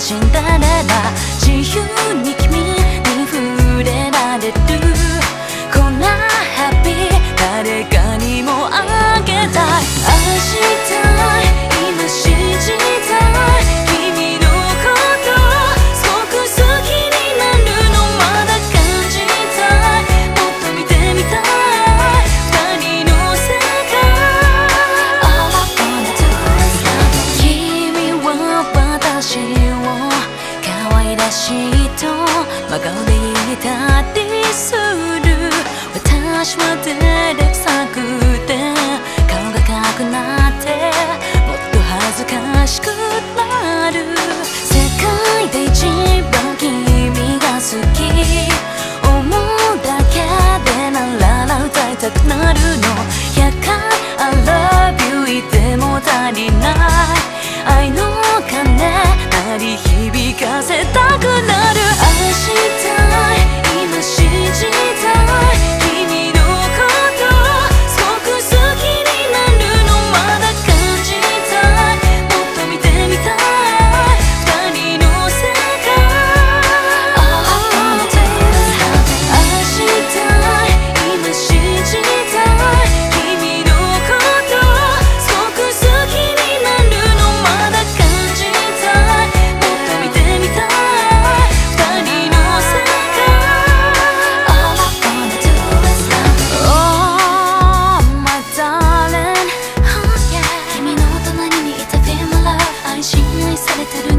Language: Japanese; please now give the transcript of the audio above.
シンデレラ自由に君に触れられるこんなハッピー誰かにもあげたい愛したい今信じたい君のことすごく好きになるのまだ感じたいもっと見てみたい二人の世界 All I wanna do is love 君は私を可愛らしいと真顔で言ったりする私は照れくさくて顔が赤くなってもっと恥ずかしくなる世界で一番君が好き思うだけでなら歌いたくなるの100回 I love you 言っても足りない愛の鐘鳴り響かせたくなる愛したい今信じたい君のことすごく好きになるのまだ感じたいもっと見てみたい二人の世界 All I wanna do is love 愛したい今信じたい君のことすごく好きになるのまだ感じたいもっと見てみたい二人の世界 All I wanna do is love Oh my darling Oh yeah 君の隣にいた Feel my love 愛し愛されてる